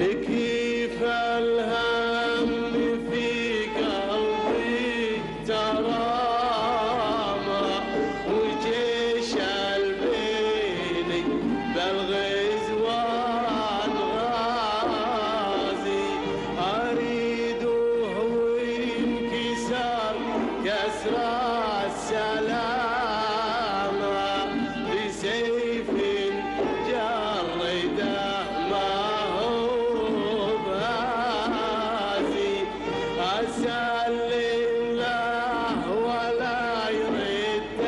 لكيف الهم في قلبي ترامى وجيش البيني بالغزوان غازي أريده وانكسار كسر السلامة بسيف جرده ما هو بازي أسلم له ولا يرد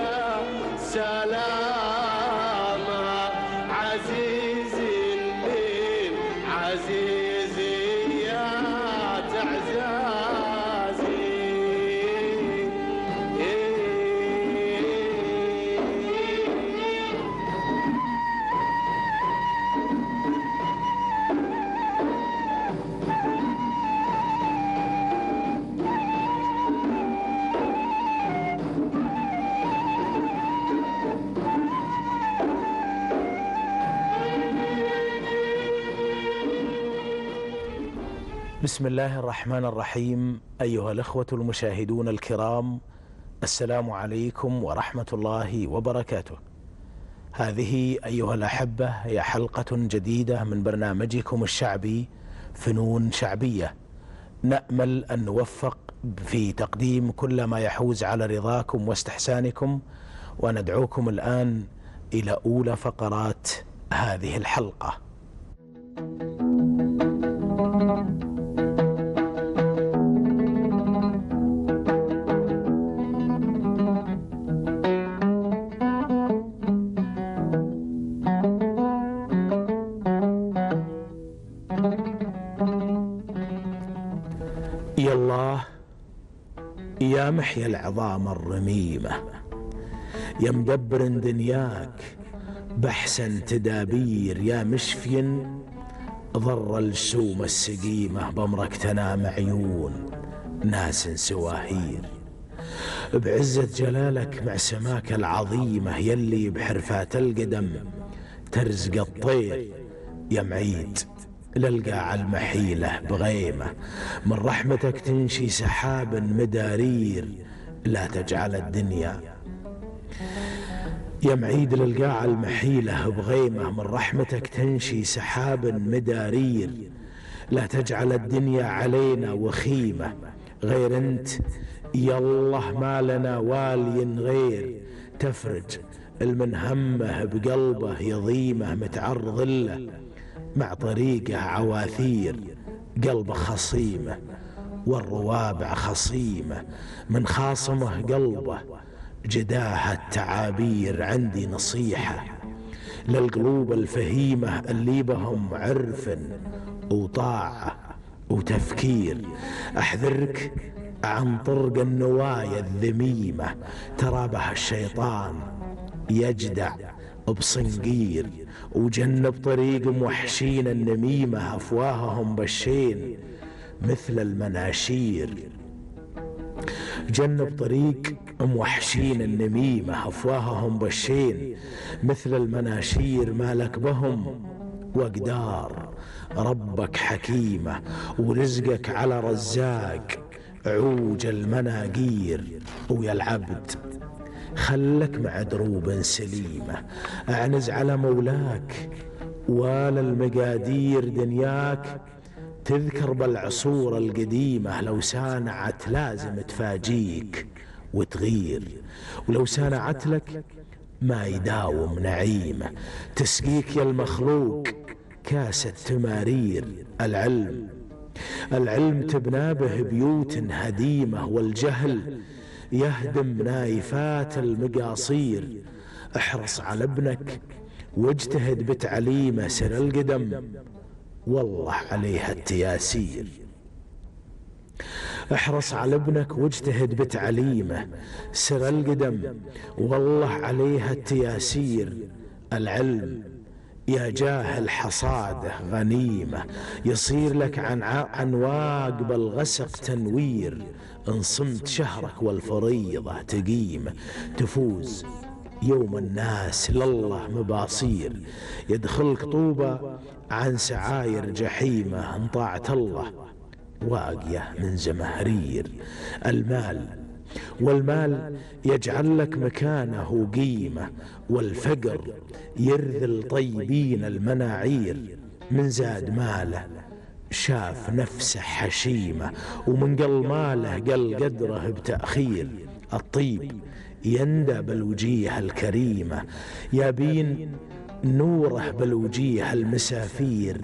سلامة عزيزي من عزيزي يا تعزازي بسم الله الرحمن الرحيم. أيها الأخوة المشاهدون الكرام، السلام عليكم ورحمة الله وبركاته. هذه أيها الأحبة هي حلقة جديدة من برنامجكم الشعبي فنون شعبية، نأمل أن نوفق في تقديم كل ما يحوز على رضاكم واستحسانكم، وندعوكم الآن إلى أولى فقرات هذه الحلقة. يا الله يا محيا العظام الرميمة، يا مدبر دنياك بأحسن تدابير، يا مشفي ضر السوم السقيمة، بأمرك تنام عيون ناس سواهير. بعزة جلالك مع سماك العظيمة، يلي بحرفات القدم ترزق الطير، يا معيد للقاع المحيلة بغيمة، من رحمتك تنشي سحاب مدارير، لا تجعل الدنيا يا معيد للقاع المحيلة بغيمة، من رحمتك تنشي سحاب مدارير، لا تجعل الدنيا علينا وخيمة، غير انت يا الله ما لنا والي غير، تفرج المن همه بقلبه يضيمه، متعرض له مع طريقه عواثير، قلبه خصيمه والروابع خصيمه، من خاصمه قلبه جداه التعابير. عندي نصيحة للقلوب الفهيمة اللي بهم عرف وطاعة وتفكير، أحذرك عن طرق النوايا الذميمة، ترى بها الشيطان يجدع بصنقير، وجنب طريق موحشين النميمة، أفواههم بشين مثل المناشير. جنب طريق موحشين النميمة، أفواههم بشين مثل المناشير، مالك بهم وقدار ربك حكيمة، ورزقك على رزاق عوج المناقير. ويا العبد خلك مع دروب سليمة، اعنز على مولاك ولا المقادير، دنياك تذكر بالعصور القديمة، لو سانعت لازم تفاجيك وتغير، ولو سانعت لك ما يداوم نعيمة، تسقيك يا المخلوق كاسة تمارير. العلم تبنى به بيوت هديمة، والجهل يهدم نايفات المقاصير. احرص على ابنك واجتهد بتعليمه، سر القدم والله عليها التياسير. احرص على ابنك واجتهد بتعليمه، سر القدم والله عليها التياسير. العلم يا جاهل حصاده غنيمة، يصير لك عن واقب الغسق تنوير، ان صمت شهرك والفريضة تقيمه، تفوز يوم الناس لله مباصير، يدخلك طوبة عن سعاير جحيمة إن طاعت الله واقية من زمهرير. والمال يجعل لك مكانه قيمة، والفقر يرذل طيبين المناعير. من زاد ماله شاف نفسه حشيمة، ومن قل ماله قل قدره بتأخير. الطيب يندى بالوجيه الكريمة، يابين نوره بالوجيه المسافير.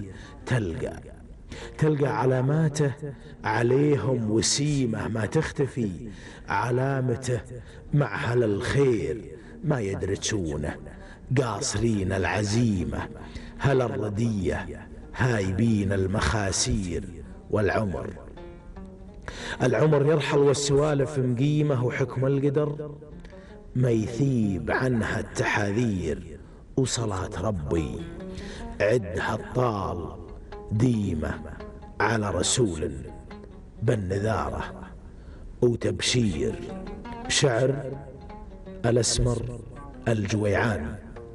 تلقى علاماته عليهم وسيمة، ما تختفي علامته مع هل الخير ما يدرسونه. قاصرين العزيمة هل الردية، هايبين المخاسير. والعمر يرحل والسوالف مقيمة، وحكم القدر ما يثيب عنها التحاذير. وصلاة ربي عدها الطال ديمة على رسول بالنذارة وتبشير. شعر الأسمر الجويعان.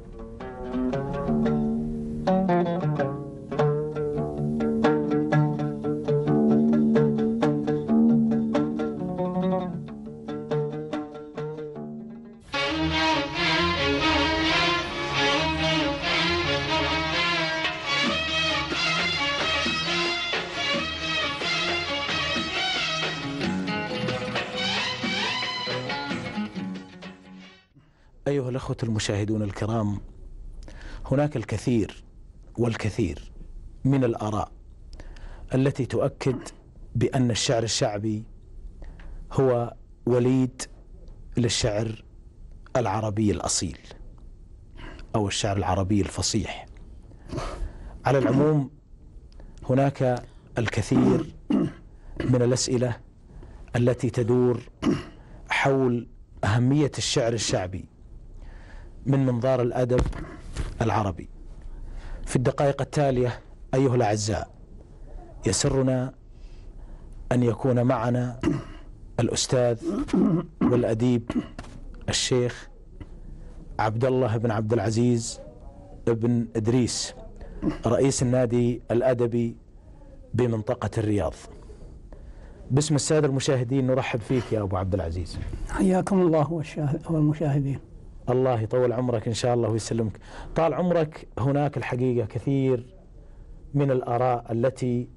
أيها الأخوة المشاهدون الكرام، هناك الكثير والكثير من الآراء التي تؤكد بأن الشعر الشعبي هو وليد للشعر العربي الأصيل أو الشعر العربي الفصيح. على العموم هناك الكثير من الأسئلة التي تدور حول أهمية الشعر الشعبي من منظار الأدب العربي. في الدقائق التالية أيها الأعزاء يسرنا أن يكون معنا الأستاذ والأديب الشيخ عبد الله بن عبد العزيز بن إدريس، رئيس النادي الأدبي بمنطقة الرياض. باسم السادة المشاهدين نرحب فيك يا أبو عبد العزيز. حياكم الله والمشاهدين. الله يطول عمرك إن شاء الله ويسلمك. طال عمرك. هناك الحقيقة كثير من الآراء التي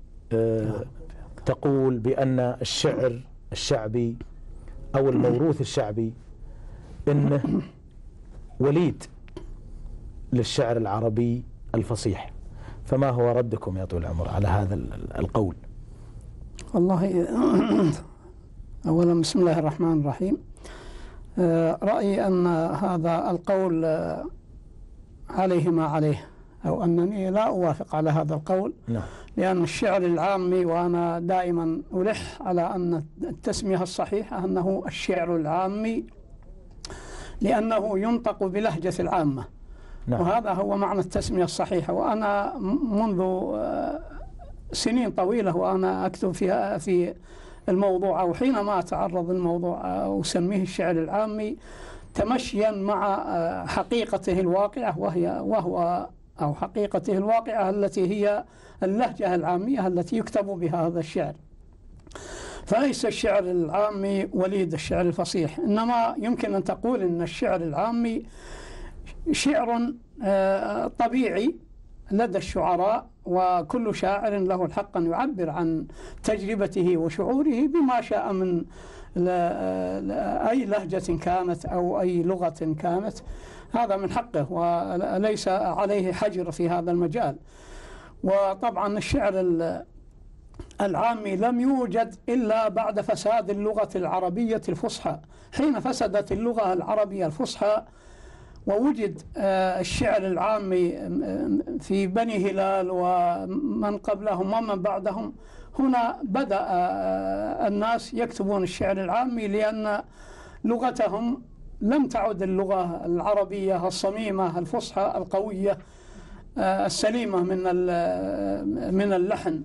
تقول بأن الشعر الشعبي أو الموروث الشعبي إنه وليد للشعر العربي الفصيح، فما هو ردكم يا طول العمر على هذا القول؟ والله أولا بسم الله الرحمن الرحيم. رأيي أن هذا القول عليه ما عليه، أو أنني لا أوافق على هذا القول. نعم. لأن الشعر العامي، وأنا دائما ألح على أن التسمية الصحيحة أنه الشعر العامي، لأنه ينطق بلهجة العامة. نعم. وهذا هو معنى التسمية الصحيحة. وأنا منذ سنين طويلة وأنا أكتب فيها في الموضوع، أو حينما أتعرض للموضوع أسميه الشعر العامي تمشيا مع حقيقته الواقعة، أو حقيقته الواقعة التي هي اللهجة العامية التي يكتب بها هذا الشعر. فليس الشعر العامي وليد الشعر الفصيح، إنما يمكن أن تقول إن الشعر العامي شعر طبيعي لدى الشعراء، وكل شاعر له الحق أن يعبر عن تجربته وشعوره بما شاء من أي لهجة كانت أو أي لغة كانت. هذا من حقه وليس عليه حجر في هذا المجال. وطبعا الشعر العامي لم يوجد إلا بعد فساد اللغة العربية الفصحى. حين فسدت اللغة العربية الفصحى ووجد الشعر العامي في بني هلال ومن قبلهم ومن بعدهم، هنا بدأ الناس يكتبون الشعر العامي، لأن لغتهم لم تعد اللغة العربية الصميمة الفصحى القوية السليمة من اللحن.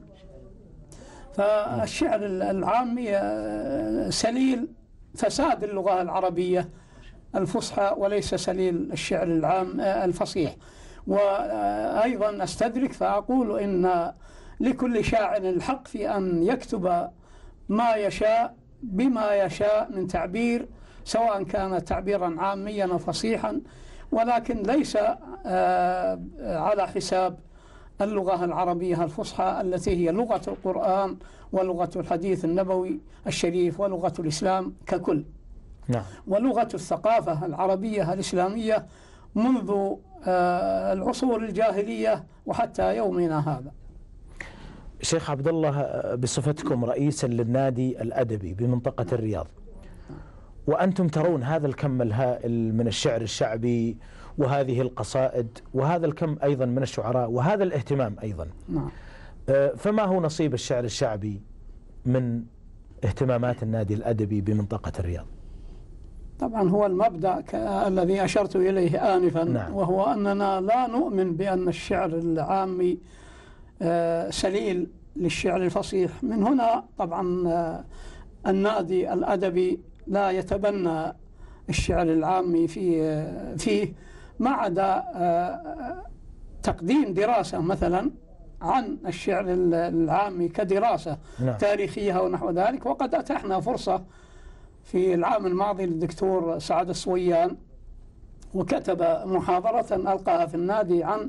فالشعر العامي سليل فساد اللغة العربية الفصحى وليس سليل الشعر العام الفصيح. وأيضا أستدرك فأقول إن لكل شاعر الحق في أن يكتب ما يشاء بما يشاء من تعبير، سواء كان تعبيرا عاميا أو فصيحا، ولكن ليس على حساب اللغة العربية الفصحى التي هي لغة القرآن ولغة الحديث النبوي الشريف ولغة الإسلام ككل. نعم. ولغة الثقافة العربية الإسلامية منذ العصور الجاهلية وحتى يومنا هذا. شيخ عبد الله، بصفتكم رئيسا للنادي الأدبي بمنطقة الرياض، وأنتم ترون هذا الكم الهائل من الشعر الشعبي وهذه القصائد وهذا الكم أيضا من الشعراء وهذا الاهتمام أيضا، نعم. فما هو نصيب الشعر الشعبي من اهتمامات النادي الأدبي بمنطقة الرياض؟ طبعا هو المبدأ الذي أشرت إليه آنفا، نعم. وهو أننا لا نؤمن بأن الشعر العامي سليل للشعر الفصيح. من هنا طبعا النادي الأدبي لا يتبنى الشعر العامي فيه ما عدا تقديم دراسة مثلا عن الشعر العامي كدراسة نعم. تاريخية ونحو ذلك. وقد أتحنا فرصة في العام الماضي للدكتور سعد الصويان، وكتب محاضرة ألقاها في النادي عن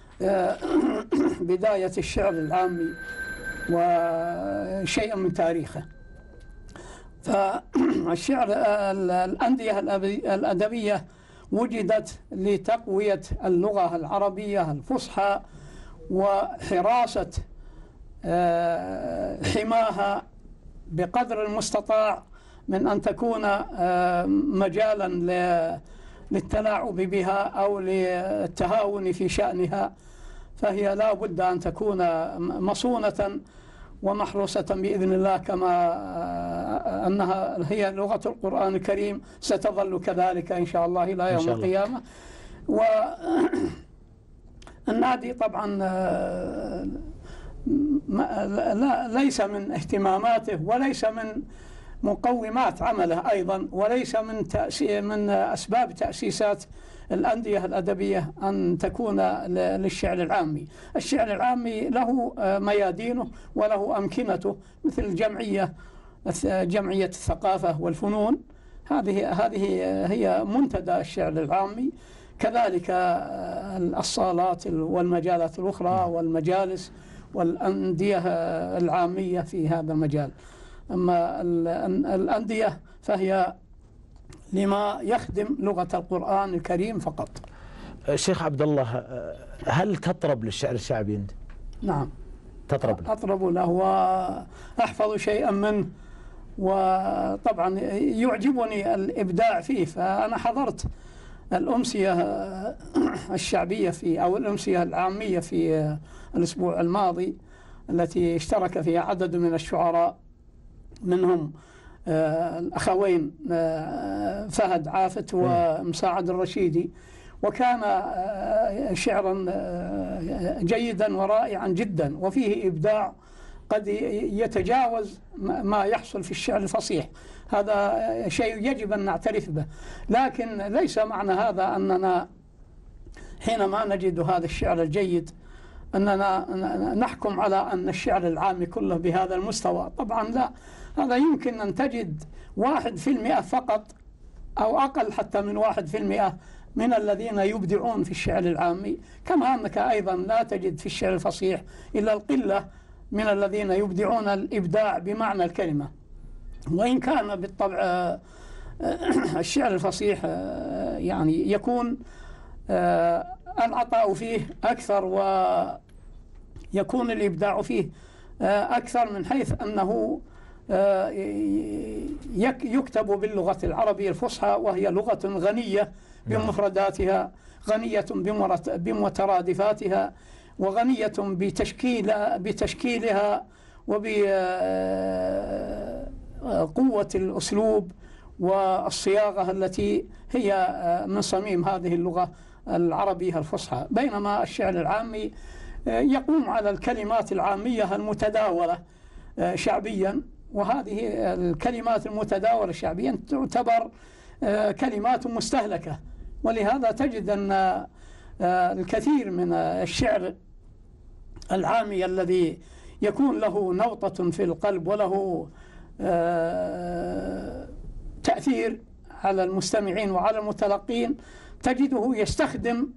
بداية الشعر العامي وشيئا من تاريخه. فالشعر الأندية الأدبية وجدت لتقوية اللغة العربية الفصحى وحراسة حماها بقدر المستطاع من أن تكون مجالا للتلاعب بها أو للتهاون في شأنها، فهي لا بد أن تكون مصونة ومحروسة بإذن الله، كما أنها هي لغة القرآن الكريم ستظل كذلك إن شاء الله إلى يوم القيامة. والنادي طبعا ليس من اهتماماته وليس من مقومات عمله أيضا، وليس من أسباب تأسيسات الأندية الأدبية أن تكون للشعر العامي. الشعر العامي له ميادينه وله أمكنته، مثل جمعية الثقافة والفنون، هذه هي منتدى الشعر العامي. كذلك الصالات والمجالات الأخرى والمجالس والأندية العامية في هذا المجال. أما الأندية فهي لما يخدم لغة القرآن الكريم فقط. شيخ عبد الله، هل تطرب للشعر الشعبي أنت؟ نعم، تطرب له؟ أطرب له وأحفظ شيئا منه، وطبعا يعجبني الإبداع فيه. فأنا حضرت الأمسية الشعبية أو الأمسية العامية في الأسبوع الماضي، التي اشترك فيها عدد من الشعراء، منهم الأخوين فهد عافت ومساعد الرشيدي، وكان شعرا جيدا ورائعا جدا، وفيه إبداع قد يتجاوز ما يحصل في الشعر الفصيح. هذا شيء يجب أن نعترف به، لكن ليس معنى هذا أننا حينما نجد هذا الشعر الجيد أننا نحكم على أن الشعر العامي كله بهذا المستوى. طبعا لا، هذا يمكن أن تجد 1% فقط أو أقل حتى من 1% من الذين يبدعون في الشعر العامي، كما أنك أيضا لا تجد في الشعر الفصيح إلا القلة من الذين يبدعون الإبداع بمعنى الكلمة. وإن كان بالطبع الشعر الفصيح يعني يكون العطاء فيه أكثر ويكون الإبداع فيه أكثر، من حيث أنه يكتب باللغة العربية الفصحى، وهي لغة غنية بمفرداتها، غنية بمترادفاتها، وغنية بتشكيلها وبقوة الأسلوب والصياغة التي هي من صميم هذه اللغة العربية الفصحى. بينما الشعر العامي يقوم على الكلمات العامية المتداولة شعبيا، وهذه الكلمات المتداولة شعبيا تعتبر كلمات مستهلكة. ولهذا تجد أن الكثير من الشعر العامي الذي يكون له نوطة في القلب وله تأثير على المستمعين وعلى المتلقين، تجده يستخدم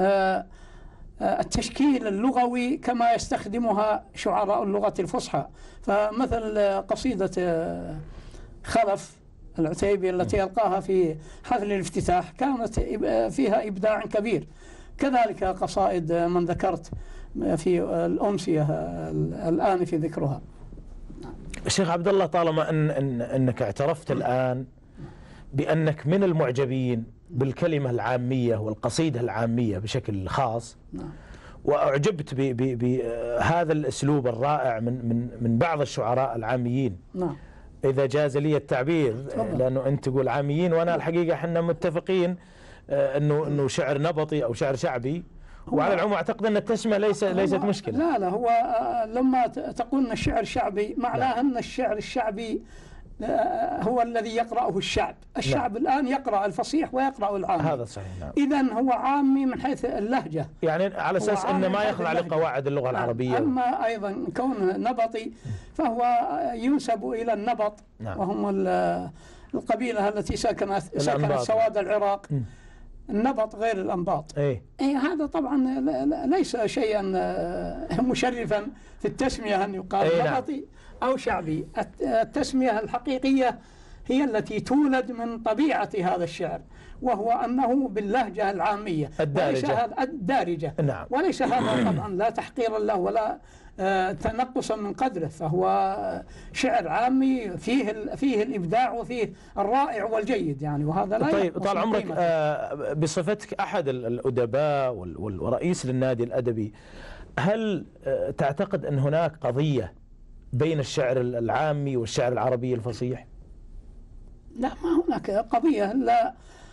التشكيل اللغوي كما يستخدمها شعراء اللغة الفصحى. فمثل قصيدة خلف العتيبي التي ألقاها في حفل الافتتاح كانت فيها إبداع كبير. كذلك قصائد من ذكرت في الأمسية الآن في ذكرها. الشيخ عبد الله، طالما أنك اعترفت الآن بأنك من المعجبين بالكلمة العامية والقصيدة العامية بشكل خاص، وأعجبت بهذا الأسلوب الرائع من بعض الشعراء العاميين، إذا جاز لي التعبير، لأنه أنت تقول عاميين وأنا الحقيقة احنا متفقين أنه شعر نبطي أو شعر شعبي، وعلى العموم أعتقد أن التسمية ليست مشكلة. لا هو لما تقول أن الشعر شعبي معناه أن الشعر الشعبي هو الذي يقرأه الشعب الآن يقرأ الفصيح ويقرأ العامي. هذا صحيح. نعم. إذن هو عامي من حيث اللهجة، يعني على أساس أنه ما يخضع لقواعد اللغة العربية. أما أيضا كون نبطي فهو ينسب إلى النبط. نعم. وهم القبيلة التي سكنت سواد العراق. النبط غير الأنباط. هذا طبعا ليس شيئا مشرفا في التسمية أن يقال نبطي أو شعبي. التسمية الحقيقية هي التي تولد من طبيعة هذا الشعر، وهو أنه باللهجة العامية الدارجة. نعم. وليس هذا طبعا لا تحقيرا له ولا تنقصا من قدره، فهو شعر عامي فيه الإبداع وفيه الرائع والجيد يعني، وهذا لا. طيب، طال عمرك بصفتك أحد الأدباء ورئيس للنادي الأدبي، هل تعتقد أن هناك قضية بين الشعر العامي والشعر العربي الفصيح؟ لا، ما هناك قضية، لا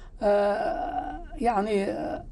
يعني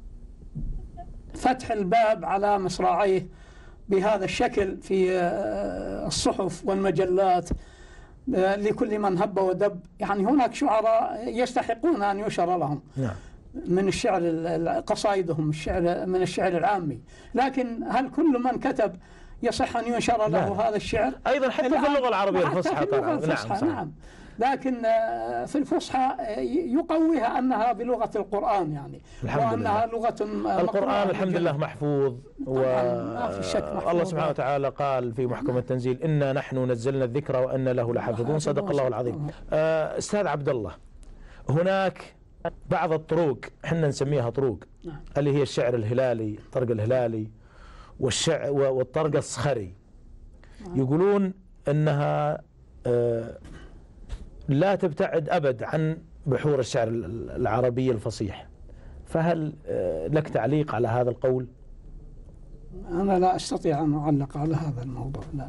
فتح الباب على مصراعيه بهذا الشكل في الصحف والمجلات لكل من هب ودب. يعني هناك شعراء يستحقون أن يشر لهم. نعم. من الشعر قصائدهم من الشعر العامي، لكن هل كل من كتب يصح أن ينشر له هذا الشعر؟ أيضا حتى في اللغة العربية الفصحى. نعم. لكن في الفصحى يقويها أنها بلغة القرآن يعني، وأنها لغة القرآن الحمد لله محفوظ، والله سبحانه وتعالى قال في محكم التنزيل: إنا نحن نزلنا الذكر وإنا له لحافظون. صدق الله العظيم. أستاذ عبد الله، هناك بعض الطروق احنا نسميها طروق، اللي هي الشعر الهلالي، الطرق الهلالي والطرق الصخري، يقولون أنها لا تبتعد أبد عن بحور الشعر العربي الفصيح، فهل لك تعليق على هذا القول؟ أنا لا أستطيع أن أعلق على هذا الموضوع، لا.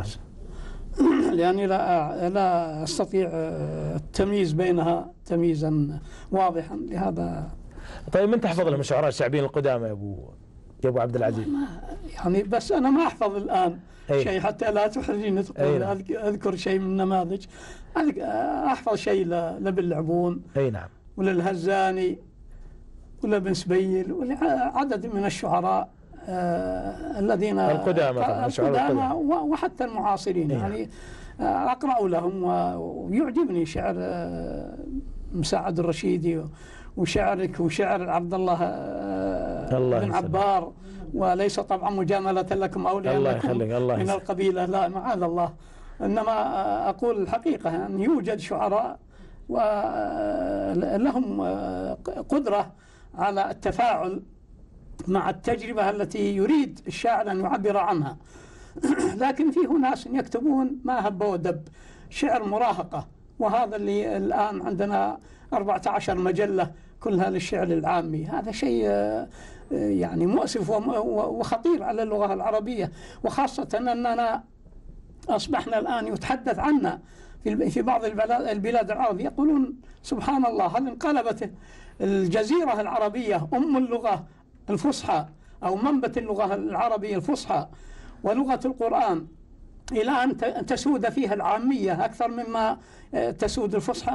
لأني لا أستطيع التمييز بينها تمييزا واضحا لهذا. طيب، من تحفظ لهم الشعراء الشعبيين القدامى يا أبو عبد العزيز؟ يعني بس أنا ما أحفظ الآن شيء حتى لا تحرجني تقول أذكر شيء من النماذج. أحفظ شيء لابن لعبون، نعم، وللهزاني ولابن سبيل ولعدد من الشعراء الذين القدامى وحتى المعاصرين. يعني أقرأ لهم ويعجبني شعر مساعد الرشيدي وشعرك وشعر عبد الله بن عبار، وليس طبعا مجاملة لكم أو لأنكم من القبيلة، لا معاذ الله، إنما أقول الحقيقة أن يوجد شعراء ولهم قدرة على التفاعل مع التجربة التي يريد الشاعر أن يعبر عنها. لكن فيه ناس يكتبون ما هب ودب، شعر مراهقة، وهذا اللي الآن عندنا 14 مجلة كلها للشعر العامي. هذا شيء يعني مؤسف وخطير على اللغة العربية، وخاصة أننا أصبحنا الآن يتحدث عنا في بعض البلاد العربية، يقولون سبحان الله، هل انقلبت الجزيرة العربية أم اللغة الفصحى أو منبت اللغة العربية الفصحى ولغة القرآن إلى أن تسود فيها العامية أكثر مما تسود الفصحى؟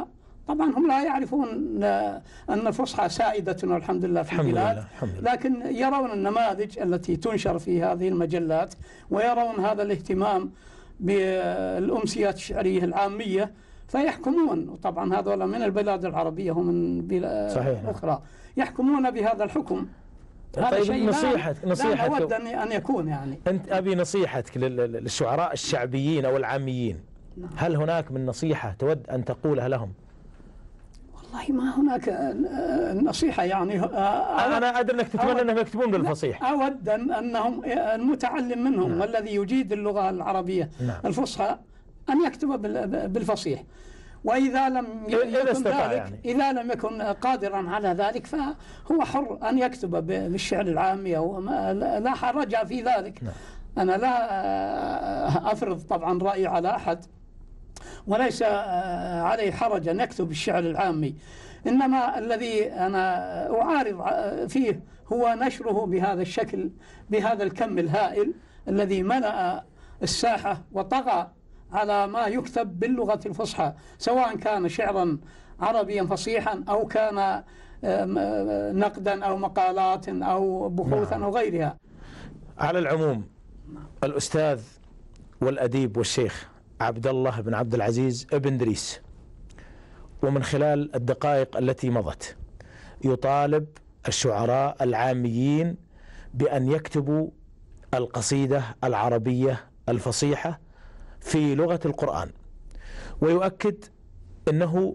طبعا هم لا يعرفون أن الفصحى سائدة والحمد لله في البلاد، لكن يرون النماذج التي تنشر في هذه المجلات، ويرون هذا الاهتمام بالأمسيات الشعرية العامية فيحكمون. وطبعا هذول من البلاد العربية ومن بلاد أخرى يحكمون بهذا الحكم. هذا طيب شيء نصيحتك لا أود أن يكون يعني. أنت أبي نصيحتك للشعراء الشعبيين أو العاميين، هل هناك من نصيحة تود أن تقولها لهم؟ والله ما هناك نصيحة يعني. أنا أدري أنك تتمنى أنهم يكتبون بالفصيح. أود أنهم المتعلم منهم والذي يجيد اللغة العربية الفصحى أن يكتب بالفصيح، وإذا لم يكن ذلك إذا لم يكن قادرا على ذلك فهو حر أن يكتب بالشعر العامي أو لا حرج في ذلك. أنا لا أفرض طبعا رأيي على أحد، وليس عليه حرج أن يكتب الشعر العامي، إنما الذي أنا أعارض فيه هو نشره بهذا الشكل، بهذا الكم الهائل الذي ملأ الساحة وطغى على ما يكتب باللغة الفصحى، سواء كان شعرا عربيا فصيحا أو كان نقدا أو مقالات أو بحوثا أو غيرها. على العموم الأستاذ والأديب والشيخ عبد الله بن عبد العزيز بن إدريس، ومن خلال الدقائق التي مضت يطالب الشعراء العاميين بأن يكتبوا القصيدة العربية الفصيحة في لغة القرآن، ويؤكد أنه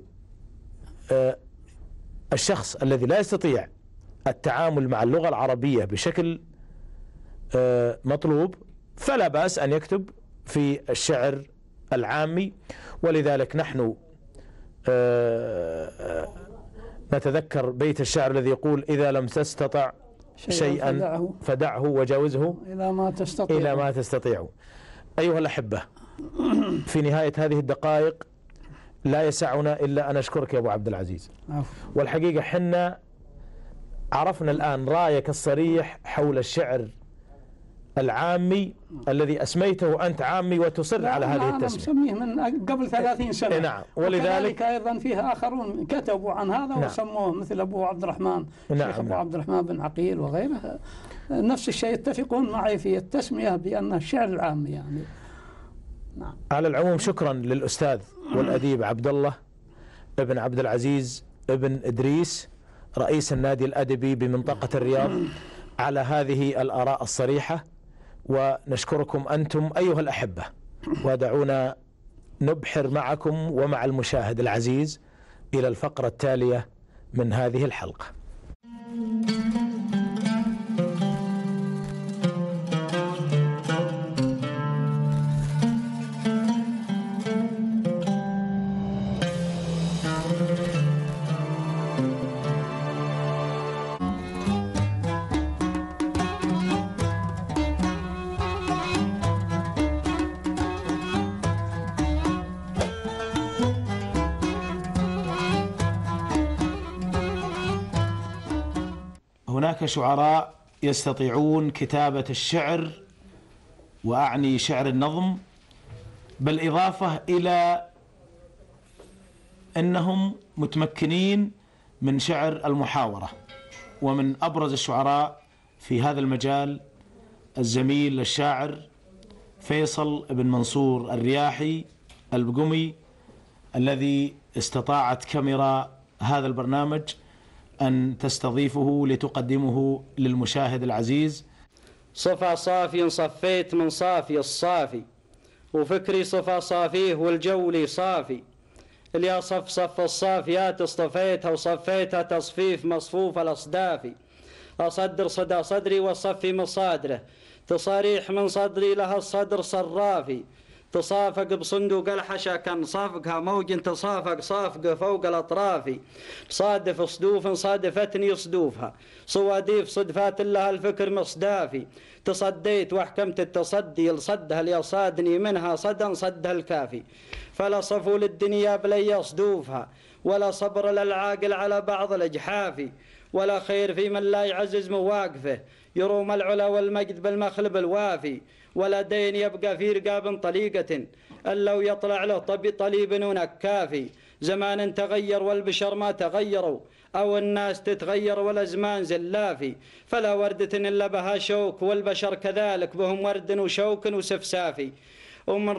الشخص الذي لا يستطيع التعامل مع اللغة العربية بشكل مطلوب فلا بأس أن يكتب في الشعر العامي. ولذلك نحن نتذكر بيت الشعر الذي يقول: إذا لم تستطع شيئا فدعه وجاوزه إلى ما تستطيع. أيها الأحبة، في نهاية هذه الدقائق لا يسعنا إلا أن أشكرك يا أبو عبد العزيز. والحقيقة حنا عرفنا الآن رأيك الصريح حول الشعر العامي الذي أسميته أنت عامي وتصر على هذه التسمية. أنا مسميه من قبل 30 سنة. نعم. ولذلك أيضا فيه آخرون كتبوا عن هذا وسموه، مثل أبو عبد الرحمن الشيخ أبو عبد الرحمن بن عقيل وغيره، نفس الشيء يتفقون معي في التسمية بأنه الشعر العامي يعني. نعم. على العموم شكرا للأستاذ والأديب عبد الله بن عبد العزيز بن إدريس رئيس النادي الأدبي بمنطقة الرياض على هذه الآراء الصريحة، ونشكركم أنتم أيها الأحبة، ودعونا نبحر معكم ومع المشاهد العزيز إلى الفقرة التالية من هذه الحلقة. هناك شعراء يستطيعون كتابة الشعر، وأعني شعر النظم، بالإضافة إلى أنهم متمكنين من شعر المحاورة. ومن أبرز الشعراء في هذا المجال الزميل الشاعر فيصل بن منصور الرياحي البقمي، الذي استطاعت كاميرا هذا البرنامج أن تستضيفه لتقدمه للمشاهد العزيز. صفا صافي صفيت من صافي الصافي، وفكري صفا صافيه والجولي صافي، اللي صف الصافيات اصطفيتها وصفيتها تصفيف مصفوف الأصدافي، أصدر صدى صدري وصفي مصادره، تصاريح من صدري لها الصدر صرافي، تصافق بصندوق الحشا كان صافقها موج تصافق صافقه فوق الأطراف، صادف صدوف صادفتني صدوفها، صواديف صدفات لها الفكر مصدافي، تصديت واحكمت التصدي لصدها اللي صادني منها صدا صدها الكافي، فلا صفو للدنيا بلي صدوفها، ولا صبر للعاقل على بعض الأجحاف، ولا خير في من لا يعزز مواقفه، يروم العلا والمجد بالمخلب الوافي، ولا دين يبقى في رقاب طليقة إلا ويطلع له طليب ونكافي، زمان تغير والبشر ما تغيروا، أو الناس تتغير والأزمان زلافي، فلا وردة إلا بها شوك والبشر كذلك بهم ورد وشوك وسفسافي. ومن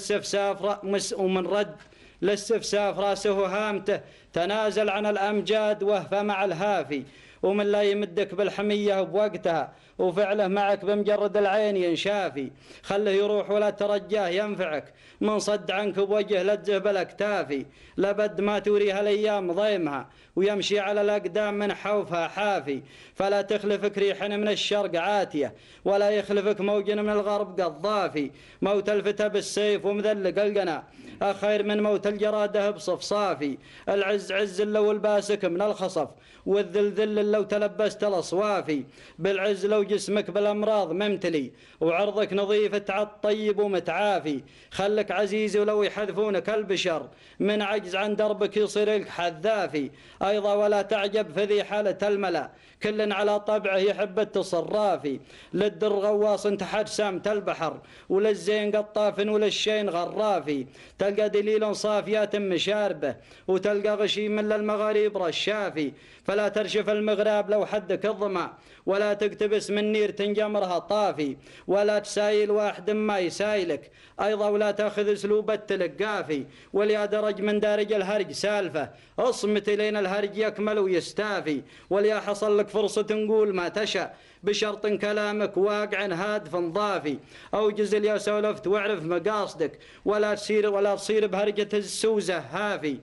رد للسفساف راسه هامته، تنازل عن الأمجاد وهفى مع الهافي. ومن لا يمدك بالحمية بوقتها وفعله معك بمجرد العين ينشافي. خله يروح ولا ترجاه ينفعك، من صد عنك بوجه لتزه بالاكتافي. لبد ما توريها الأيام ضيمها ويمشي على الأقدام من حوفها حافي. فلا تخلفك ريح من الشرق عاتية، ولا يخلفك موج من الغرب قضافي. موت الفتى بالسيف ومذلق القنا أخير من موت الجرادة بصفصافي. العز عز لو الباسك من الخصف، والذل ذل لو تلبست الأصوافي. بالعز لو جسمك بالأمراض ممتلي، وعرضك نظيف تعطيب ومتعافي. خلك عزيزي ولو يحذفونك البشر، من عجز عن دربك يصير لك حذافي. أيضا ولا تعجب في ذي حالة الملا، كل على طبعه يحب التصرافي. للدر غواص تحت سامت البحر، وللزين قطاف وللشين غرافي. تلقى دليل صافيات مشاربه، وتلقى غشيم من المغاريب رشافي. فلا ترشف المغراب لو حدك الظما، ولا تقتبس من نير تنجمرها طافي. ولا تسايل واحد ما يسايلك، أيضا ولا تأخذ أسلوب التلقافي. وليا درج من دارج الهرج سالفة، اصمت لين الهرج يكمل ويستافي. وليا حصل لك فرصة نقول ما تشاء، بشرط كلامك واقع هادف ضافي. أوجز يا سولفت واعرف مقاصدك، ولا تصير بهرجة السوزة هافي.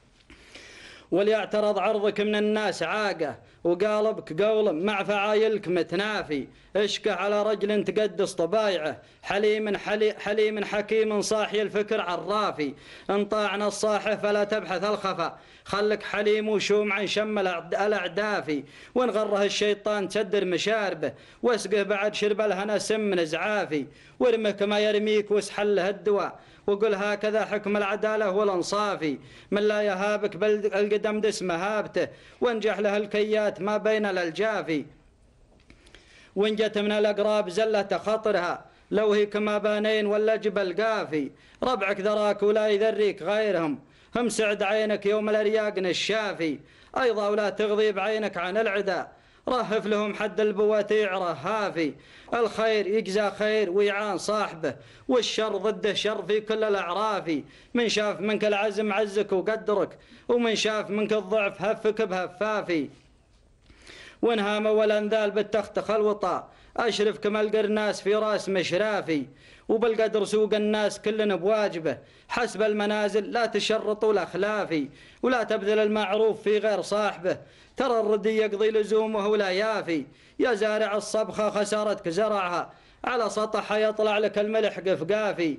وليعترض عرضك من الناس عاقة، وقالبك قول مع فعايلك متنافي. اشكه على رجل تقدس طبايعه، حليم حكيم صاحي الفكر عرافي. انطاعنا الصاحة فلا تبحث الخفا، خلك حليم وشوم عن شم الأعدافي. وان غره الشيطان تسدر مشاربه، واسقه بعد شرب الهنا سم زعافي. وارمه كما يرميك واسحل له الدواء، وقل هكذا حكم العدالة والانصافي. من لا يهابك بل القدم دس مهابته، وانجح له الكيات ما بين الالجافي. وان جت من الأقراب زلة خطرها، لو هي كما بانين ولا جبل قافي. ربعك ذراك ولا يذريك غيرهم، هم سعد عينك يوم الأرياق الشافي. أيضا ولا تغضي بعينك عن العدا، رهف لهم حد البواتيع رهافي. الخير يجزى خير ويعان صاحبه، والشر ضده شر في كل الأعرافي. من شاف منك العزم عزك وقدرك، ومن شاف منك الضعف هفك بهفافي. وانهام والأنذال بالتخت خلوطا، أشرف كما القرناس في راس مشرافي. وبالقدر سوق الناس كلنا بواجبه، حسب المنازل لا تشرطوا الأخلافي. ولا تبذل المعروف في غير صاحبه، ترى الردي يقضي لزومه ولا يافي. يا زارع الصبخة خسارتك زرعها، على سطحها يطلع لك الملح قفقافي.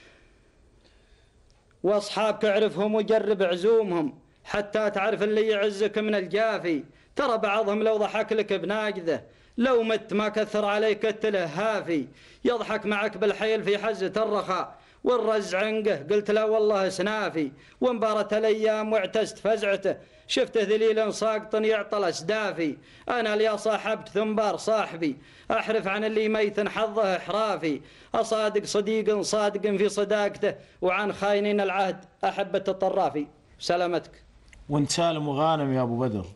واصحابك اعرفهم وجرب عزومهم، حتى تعرف اللي يعزك من الجافي. ترى بعضهم لو ضحك لك بناقذه، لو مت ما كثر عليك التلهافي. يضحك معك بالحيل في حزة الرخاء، والرز عنقه قلت لا والله سنافي. وانبارت الأيام واعتزت فزعته، شفته ذليل ساقط يعطى الأسدافي. أنا اللي صاحبت ثنبار صاحبي، أحرف عن اللي ميت حظه إحرافي. أصادق صديق صادق في صداقته، وعن خاينين العهد أحبة الطرافي. سلامتك. وانت سالم وغانم يا أبو بدر.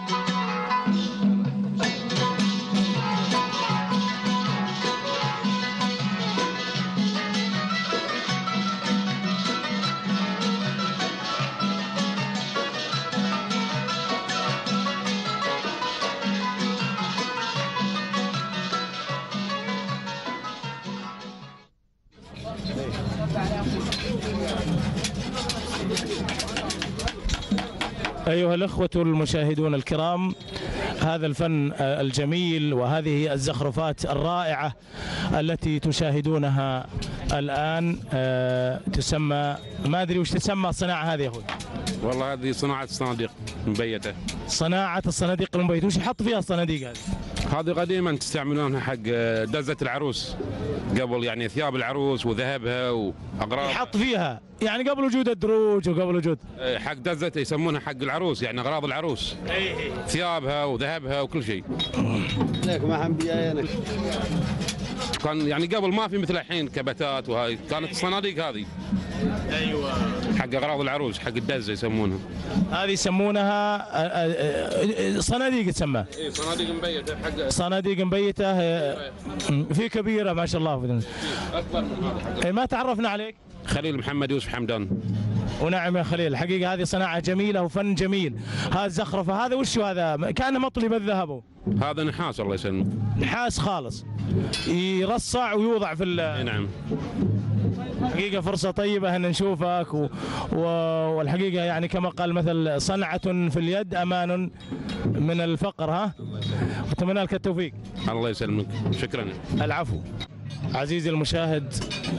أيها الأخوة المشاهدون الكرام، هذا الفن الجميل وهذه الزخرفات الرائعة التي تشاهدونها الآن تسمى، ما أدري وش تسمى الصناعة هذه يا أخوي؟ والله هذه صناعة الصناديق مبيتة. صناعة الصناديق المبيتة، وش يحط فيها الصناديق هذه؟ هذه قديما تستعملونها حق دزة العروس، قبل يعني ثياب العروس وذهبها وأغراض يحط فيها يعني قبل وجود الدروج وقبل وجود حق دزة، يسمونها حق العروس، يعني أغراض العروس، ثيابها وذهبها وكل شيء. ليك ما حن بيانك. كان يعني قبل ما في مثل الحين كبتات، وهاي كانت الصناديق هذه ايوه حق اغراض العروس، حق الدزه يسمونها. هذه يسمونها صناديق تسمى. اي صناديق مبيته، حق صناديق مبيته في كبيره ما شاء الله. اكبر من هذا. ما تعرفنا عليك؟ خليل محمد يوسف حمدان. ونعم يا خليل، الحقيقه هذه صناعه جميله وفن جميل. هذا الزخرفه، هذا وش هذا؟ كانه مطلي بالذهب. هذا نحاس الله يسلمك. نحاس خالص يرصع ويوضع في نعم. حقيقة فرصة طيبة أن نشوفك والحقيقة يعني كما قال مثل صنعة في اليد أمان من الفقر. ها، أتمنى لك التوفيق. الله يسلمك، شكرا. العفو. عزيزي المشاهد،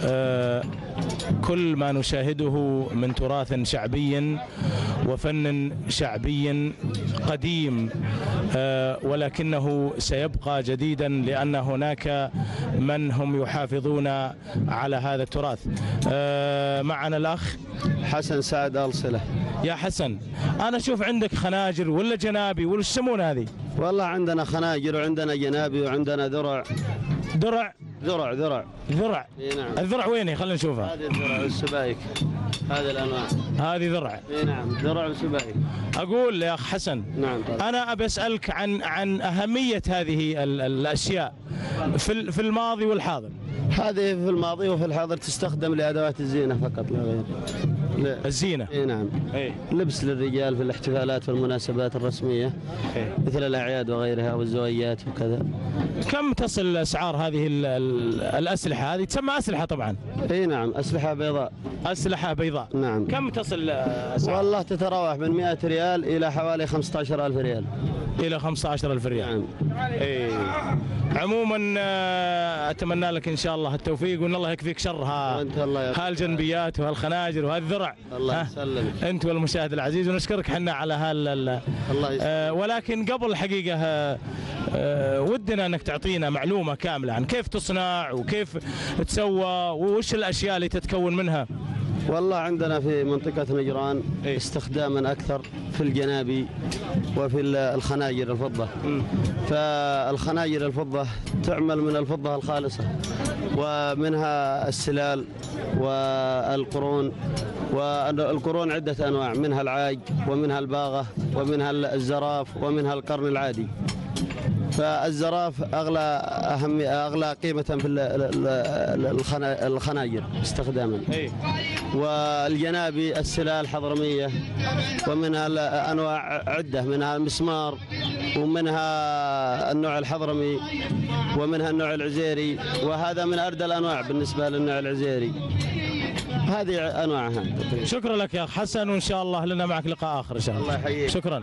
كل ما نشاهده من تراث شعبي وفن شعبي قديم، ولكنه سيبقى جديدا لأن هناك من هم يحافظون على هذا التراث. معنا الأخ حسن سعد آل صلة. يا حسن، أنا أشوف عندك خناجر ولا جنابي ولا يسمون هذه؟ والله عندنا خناجر وعندنا جنابي وعندنا ذرع. ذرع. اي نعم. الذرع ويني؟ خلينا نشوفها. هذه الذرع والسبايك، هذه الانواع. هذه ذرع. اي نعم، ذرع وسبايك. اقول يا اخ حسن، نعم طبعا. انا ابي اسالك عن اهميه هذه الاشياء في الماضي والحاضر. هذه في الماضي وفي الحاضر تستخدم لادوات الزينه فقط لا غير. الزينه. اي نعم. لبس للرجال في الاحتفالات والمناسبات الرسميه، مثل الاعياد وغيرها والزوايات وكذا. كم تصل اسعار هذه الاسلحه؟ هذه تسمى اسلحه طبعا. اي نعم، اسلحه بيضاء. اسلحه بيضاء. نعم. كم تصل اسعار؟ والله تتراوح من 100 ريال الى حوالي 15,000 ريال. الى 15,000 ريال. نعم. عموما اتمنى لك ان شاء الله التوفيق، وان الله يكفيك شر هالجنبيات وهالخناجر وهالذرع. الله يسلمك انت والمشاهد العزيز، ونشكرك حنا على الله يسلمك. ولكن قبل الحقيقه ودنا انك تعطينا معلومه كامله عن كيف تصنع وكيف تسوى وش الاشياء اللي تتكون منها. والله عندنا في منطقة نجران استخداما أكثر في الجنابي وفي الخناجر الفضة. فالخناجر الفضة تعمل من الفضة الخالصة، ومنها السلال والقرون. والقرون عدة أنواع، منها العاج ومنها الباغة ومنها الزراف ومنها القرن العادي. فالزراف أغلى قيمة في الخناجر استخداما. والجنابي السلال حضرمية، ومنها أنواع عدة، منها المسمار ومنها النوع الحضرمي ومنها النوع العزيري، وهذا من أردى الأنواع بالنسبة للنوع العزيري. هذه أنواعها. شكرا لك يا أخ حسن، وإن شاء الله لنا معك لقاء آخر إن شاء الله. الله يحييك. شكرا.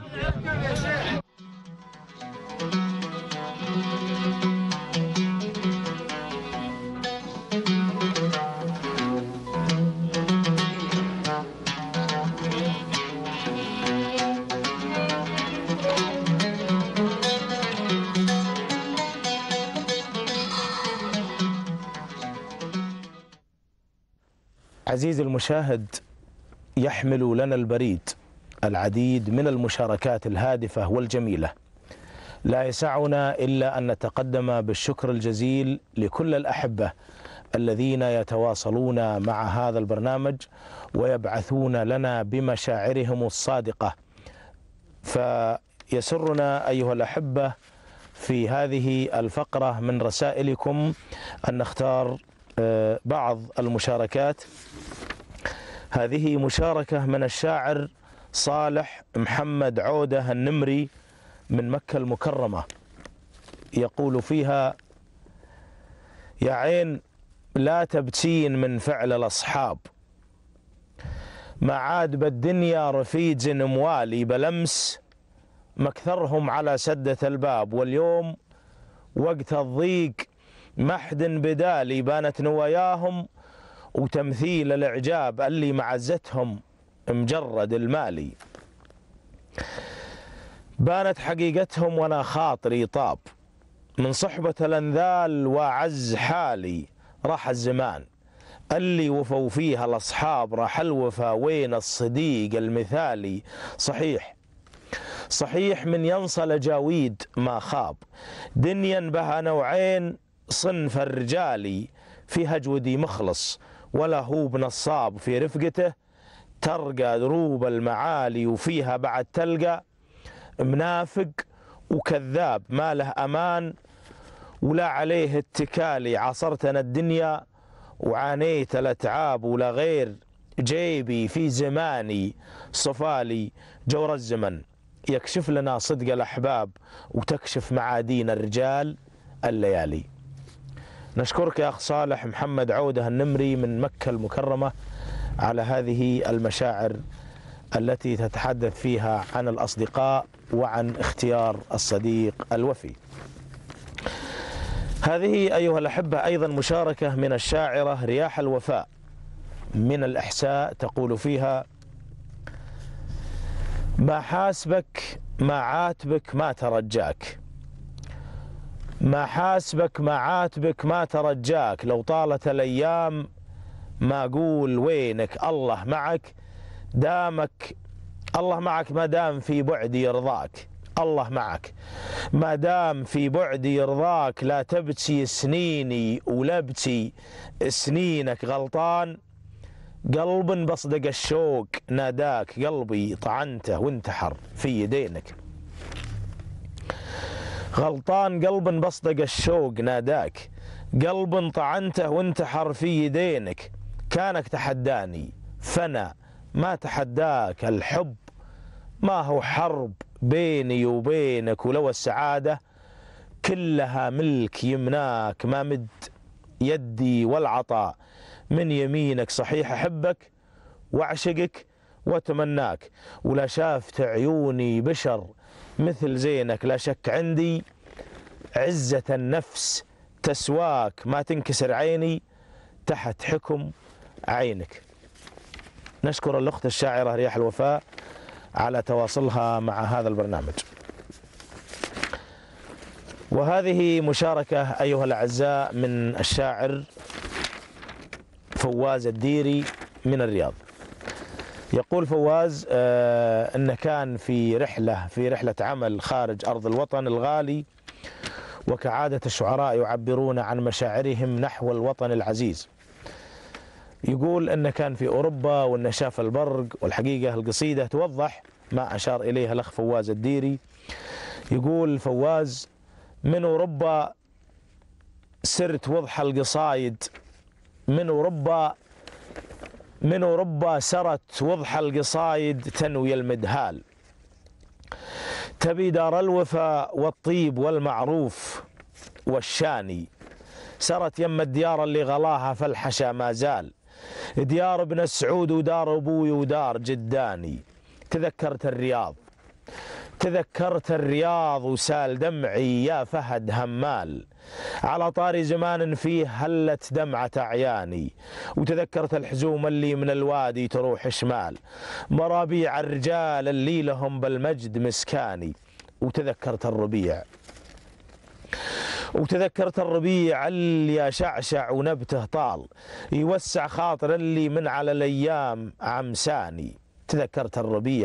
عزيزي المشاهد، يحمل لنا البريد العديد من المشاركات الهادفة والجميلة. لا يسعنا إلا أن نتقدم بالشكر الجزيل لكل الأحبة الذين يتواصلون مع هذا البرنامج ويبعثون لنا بمشاعرهم الصادقة. فيسرنا أيها الأحبة في هذه الفقرة من رسائلكم أن نختار بعض المشاركات. هذه مشاركة من الشاعر صالح محمد عودة النمري من مكة المكرمة، يقول فيها: يا عين لا تبتين من فعل الأصحاب، ما عاد بالدنيا رفيج موالي، بلمس مكثرهم على سدة الباب، واليوم وقت الضيق محد بدالي، بانت نواياهم وتمثيل الإعجاب اللي معزتهم مجرد المالي، بانت حقيقتهم وانا خاطري طاب، من صحبة الأنذال وعز حالي، راح الزمان اللي وفوا فيها الأصحاب، راح الوفا وين الصديق المثالي. صحيح من ينصل جاويد ما خاب، دنيا بها نوعين صنف الرجالي، في هجودي مخلص ولا هو بنصاب في رفقته، ترقى دروب المعالي وفيها بعد تلقى منافق وكذاب ما له أمان ولا عليه اتكالي. عصرتنا الدنيا وعانيت الأتعاب ولا غير جيبي في زماني صفالي جور الزمن. يكشف لنا صدق الأحباب وتكشف معادين الرجال الليالي. نشكرك يا أخ صالح محمد عودة النمري من مكة المكرمة على هذه المشاعر التي تتحدث فيها عن الأصدقاء وعن اختيار الصديق الوفي. هذه أيها الأحبة أيضا مشاركة من الشاعرة رياح الوفاء من الإحساء، تقول فيها: ما حاسبك ما عاتبك ما ترجاك، ما حاسبك ما عاتبك ما ترجاك، لو طالت الأيام ما أقول وينك، الله معك دامك، الله معك ما دام في بعدي يرضاك، الله معك ما دام في بعدي يرضاك، لا تبكي سنيني ولا ابكي سنينك، غلطان قلب بصدق الشوق ناداك، قلبي طعنته وانتحر في يدينك، غلطان قلب بصدق الشوق ناداك، قلب طعنته وانتحر في يدينك، كانك تحداني فانا ما تحداك، الحب ما هو حرب بيني وبينك، ولو السعادة كلها ملك يمناك، ما مد يدي والعطاء من يمينك، صحيح أحبك وأعشقك وأتمناك، ولا شافت عيوني بشر مثل زينك، لا شك عندي عزة النفس تسواك، ما تنكسر عيني تحت حكم عينك. نشكر الأخت الشاعرة رياح الوفاء على تواصلها مع هذا البرنامج. وهذه مشاركة أيها الأعزاء من الشاعر فواز الديري من الرياض. يقول فواز أنه كان في رحلة عمل خارج أرض الوطن الغالي، وكعادة الشعراء يعبرون عن مشاعرهم نحو الوطن العزيز. يقول أنه كان في أوروبا وأنه شاف البرق، والحقيقة القصيدة توضح ما أشار إليها الأخ فواز الديري. يقول فواز: من أوروبا سرت وضح القصايد، من أوروبا سرت وضح القصايد تنوي المدهال، تبي دار الوفاء والطيب والمعروف والشاني، سرت يم الديار اللي غلاها فالحشا ما زال، ديار ابن سعود ودار أبوي ودار جداني، تذكرت الرياض وسال دمعي يا فهد همال، على طاري زمان فيه هلت دمعة أعياني، وتذكرت الحزوم اللي من الوادي تروح شمال، مرابيع الرجال اللي لهم بالمجد مسكاني، وتذكرت الربيع اللي يشعشع ونبته طال، يوسع خاطر اللي من على الأيام عمساني، تذكرت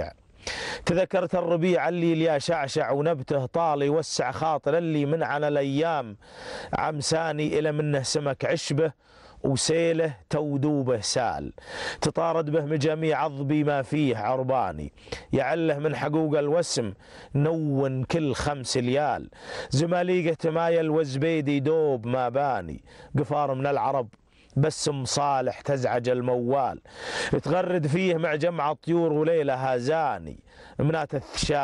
الربيع اللي يشعشع ونبته طال، يوسع خاطر اللي من على الأيام عمساني، إلى منه سمك عشبه وسيله تودوبه سال، تطارد به مجاميع عضبي ما فيه عرباني، يعله من حقوق الوسم نون كل 5 ليال، زماليقه تمايل وزبيدي دوب ما باني، قفار من العرب بس مصالح تزعج الموال، تغرد فيه مع جمع طيور وليلة هازاني، منات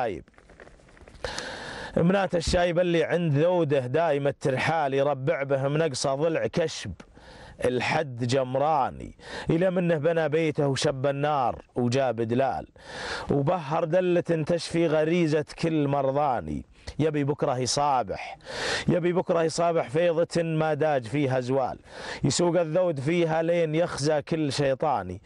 الشايب اللي عند ذوده دايم الترحال، يربع به منقصة ضلع كشب الحد جمراني، إلى منه بنى بيته وشب النار وجاب دلال، وبهر دلة تشفي غريزة كل مرضاني، يبي بكره يصابح فيضة ما داج فيها زوال، يسوق الذود فيها لين يخزى كل شيطاني،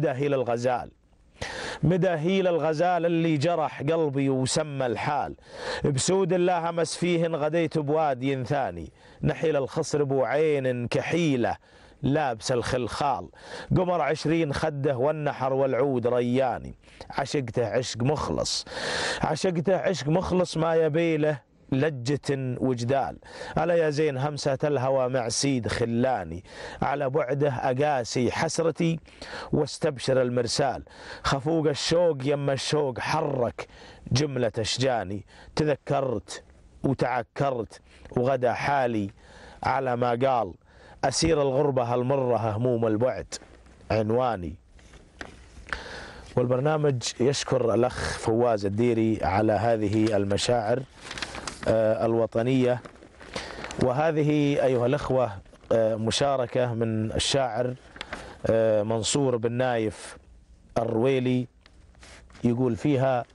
مداهيل الغزال اللي جرح قلبي وسمى الحال، بسود الله همس فيهن غديت بوادي ثاني، نحيل الخصر بوعين كحيلة لابس الخلخال، قمر 20 خده والنحر والعود رياني، عشقته عشق مخلص ما يبيله لجة وجدال. ألا يا زين همسة الهوى مع سيد خلاني، على بعده أقاسي حسرتي واستبشر المرسال. خفوق الشوق يما الشوق حرك جملة أشجاني، تذكرت وتعكرت وغدا حالي على ما قال أسير الغربة المرة هموم البعد عنواني. والبرنامج يشكر الأخ فواز الديري على هذه المشاعر الوطنية. وهذه أيها الأخوة مشاركة من الشاعر منصور بن نايف الرويلي، يقول فيها: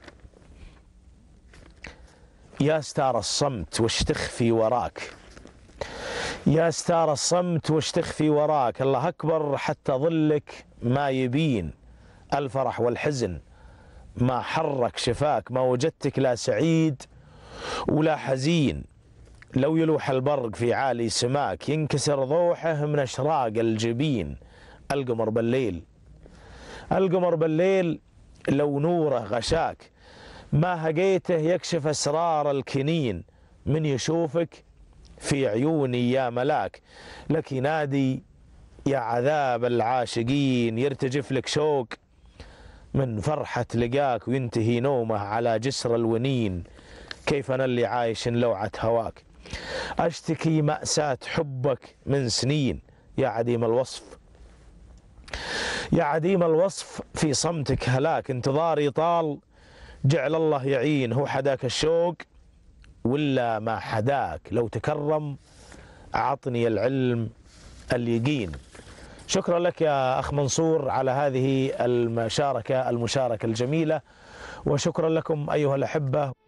يا ستار الصمت وش تخفي وراك، يا ستار الصمت وش تخفي وراك، الله أكبر حتى ظلك ما يبين، الفرح والحزن ما حرك شفاك، ما وجدتك لا سعيد ولا حزين، لو يلوح البرق في عالي سماك ينكسر ضوحه من أشراق الجبين. القمر بالليل، القمر بالليل لو نوره غشاك، ما هقيته يكشف أسرار الكنين، من يشوفك في عيوني يا ملاك، لك ينادي يا عذاب العاشقين، يرتجف لك شوق من فرحة لقاك وينتهي نومه على جسر الونين. كيف أنا اللي عايش لوعة هواك، أشتكي مأساة حبك من سنين، يا عديم الوصف، يا عديم الوصف في صمتك هلاك، انتظاري طال جعل الله يعين، هو حداك الشوق ولا ما حداك، لو تكرم أعطني العلم اليقين. شكرا لك يا أخ منصور على هذه المشاركة الجميلة، وشكرا لكم أيها الأحبة.